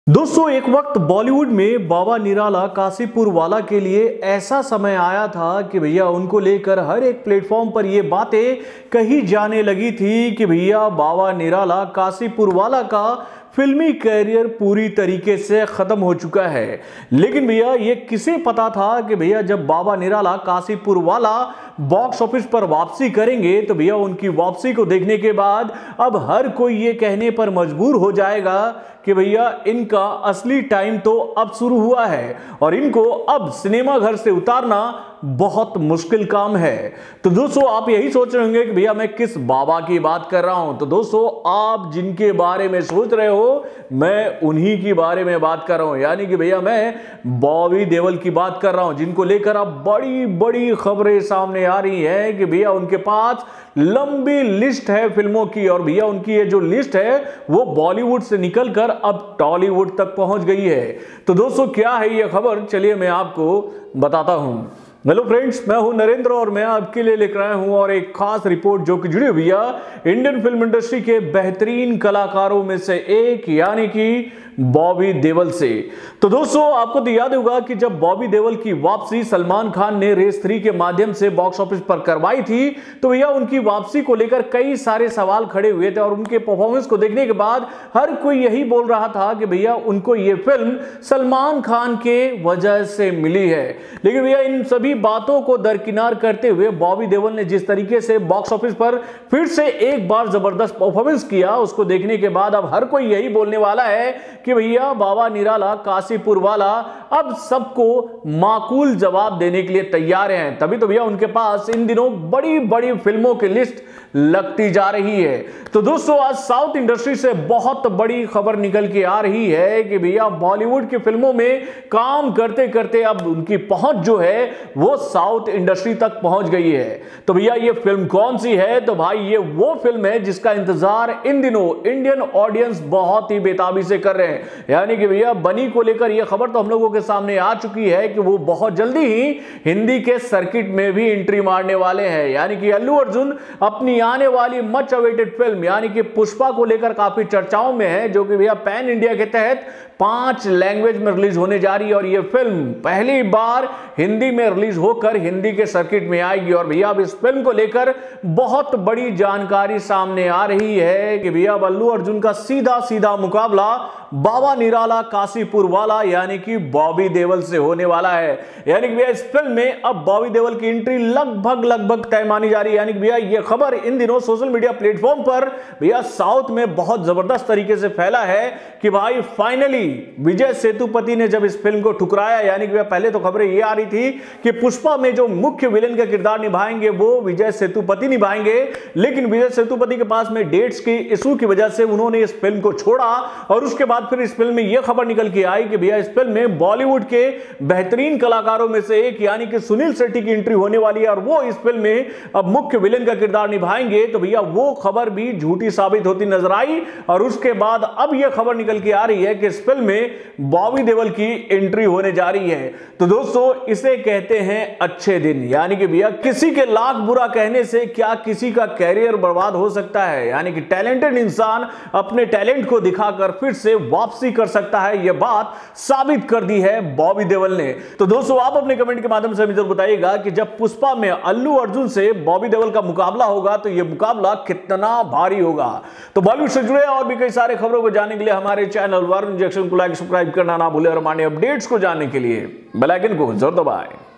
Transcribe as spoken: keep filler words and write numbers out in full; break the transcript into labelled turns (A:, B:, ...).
A: दोस्तों, एक वक्त बॉलीवुड में बाबा निराला काशीपुर वाला के लिए ऐसा समय आया था कि भैया उनको लेकर हर एक प्लेटफॉर्म पर ये बातें कही जाने लगी थी कि भैया बाबा निराला काशीपुर वाला का फिल्मी कैरियर पूरी तरीके से खत्म हो चुका है। लेकिन भैया ये किसे पता था कि भैया जब बाबा निराला काशीपुर वाला बॉक्स ऑफिस पर वापसी करेंगे तो भैया उनकी वापसी को देखने के बाद अब हर कोई ये कहने पर मजबूर हो जाएगा कि भैया इनका असली टाइम तो अब शुरू हुआ है और इनको अब सिनेमा घर से उतारना बहुत मुश्किल काम है। तो दोस्तों, आप यही सोच रहे होंगे कि भैया मैं किस बाबा की बात कर रहा हूं। तो दोस्तों, आप जिनके बारे में सोच रहे हो मैं उन्हीं की बारे में बात कर रहा हूं, यानी कि भैया मैं बॉबी देओल की बात कर रहा हूं, जिनको लेकर अब बड़ी बड़ी खबरें सामने आ रही हैं कि भैया उनके पास लंबी लिस्ट है फिल्मों की और भैया उनकी ये जो लिस्ट है वो बॉलीवुड से निकलकर अब टॉलीवुड तक पहुंच गई है। तो दोस्तों, क्या है ये खबर, चलिए मैं आपको बताता हूं। हेलो फ्रेंड्स, मैं हूं नरेंद्र और मैं आपके लिए लेकर आया हूं और एक खास रिपोर्ट जो कि जुड़ी हुई है इंडियन फिल्म इंडस्ट्री के बेहतरीन कलाकारों में से एक यानी कि बॉबी देओल से। तो दोस्तों, आपको तो याद होगा कि जब बॉबी देओल की वापसी सलमान खान ने रेस थ्री के माध्यम से बॉक्स ऑफिस पर करवाई थी तो भैया उनकी वापसी को लेकर कई सारे सवाल खड़े हुए थे और उनके परफॉर्मेंस को देखने के बाद हर कोई यही बोल रहा था कि भैया उनको ये फिल्म सलमान खान के वजह से मिली है। लेकिन भैया इन सभी बातों को दरकिनार करते हुए बॉबी देओल ने जिस तरीके से बॉक्स ऑफिस पर फिर से एक बार जबरदस्त परफॉर्मेंस किया, उसको देखने के बाद अब हर कोई यही बोलने वाला है कि भैया बाबा निराला काशीपुर वाला अब सबको माकूल जवाब देने के लिए तैयार हैं। तभी तो भैया उनके पास इन दिनों बड़ी बड़ी फिल्मों की लिस्ट लगती जा रही है। तो दोस्तों, आज साउथ इंडस्ट्री से बहुत बड़ी खबर निकल के आ रही है कि भैया बॉलीवुड की फिल्मों में काम करते करते अब उनकी पहुंच जो है वो साउथ इंडस्ट्री तक पहुंच गई है। तो भैया ये फिल्म कौन सी है? तो भाई ये वो फिल्म है जिसका इंतजार इन दिनों इंडियन ऑडियंस बहुत ही बेताबी से कर रहे हैं। यानी कि भैया बनी को लेकर यह खबर तो हम लोगों के सामने आ चुकी है कि वो बहुत जल्दी ही हिंदी के सर्किट में भी एंट्री मारने वाले हैं। यानी कि अल्लू अर्जुन अपनी आने वाली मच अवेटेड फिल्म यानी कि पुष्पा को लेकर काफी चर्चाओं में है, जो कि भैया पैन इंडिया के तहत पांच लैंग्वेज में रिलीज होने जा रही है और यह फिल्म पहली बार हिंदी में रिलीज होकर हिंदी के सर्किट में आएगी। और भैया अब इस फिल्म को लेकर बहुत बड़ी जानकारी सामने आ रही है कि भैया अल्लू अर्जुन का सीधा सीधा मुकाबला बाबा निराला काशीपुर वाला यानी कि बॉबी देओल से होने वाला है। यानी कि भैया इस फिल्म में अब बॉबी देओल की एंट्री लगभग लगभग तय मानी जा रही है। यानी कि भैया ये खबर इन दिनों सोशल मीडिया प्लेटफॉर्म पर भैया साउथ में बहुत जबरदस्त तरीके से फैला है कि भाई फाइनली विजय सेतुपति ने जब इस फिल्म को ठुकराया, यानी कि पहले तो खबरें ये आ रही थी कि पुष्पा में जो मुख्य विलेन का किरदार निभाएंगे वो विजय सेतुपति निभाएंगे, लेकिन विजय सेतुपति के पास में डेट्स की इशू की वजह से उन्होंने इस फिल्म को छोड़ा और उसके बाद फिर इस फिल्म में यह खबर निकल के आई कि भैया इस फिल्म में बॉलीवुड के बेहतरीन कलाकारों में से एक यानी कि सुनील शेट्टी की एंट्री होने वाली है और वो इस फिल्म में अब मुख्य विलेन का किरदार निभाएंगे। तो भैया वो खबर भी झूठी साबित होती नजर आई और उसके बाद अब यह खबर निकल के आ रही है कि इस फिल्म में बॉबी देओल की एंट्री होने जा रही है। तो दोस्तों, इसे कहते हैं अच्छे दिन। यानी कि भैया किसी के लाख बुरा कहने से क्या किसी का कैरियर बर्बाद हो सकता है। यानी कि टैलेंटेड इंसान अपने टैलेंट को दिखाकर फिर से वापसी कर सकता है, यह बात साबित कर दी है बॉबी देओल ने। तो दोस्तों, आप अपने कमेंट के माध्यम से जरूर बताइएगा कि जब पुष्पा में अल्लू अर्जुन से बॉबी देओल का मुकाबला होगा तो यह मुकाबला कितना भारी होगा। तो बॉलीवुड से जुड़े और भी कई सारे खबरों को जानने के लिए हमारे चैनल वारुण जंक्शन को लाइक सब्सक्राइब करना ना भूलें और हमारे अपडेट्स को जानने के लिए बेल आइकन को जरूर दबाएं।